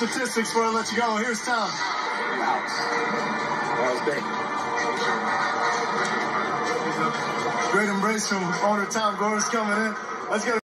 statistics before I let you go. Here's Tom. Wow. That was great. Great embrace from owner Tom Gores coming in. Let's get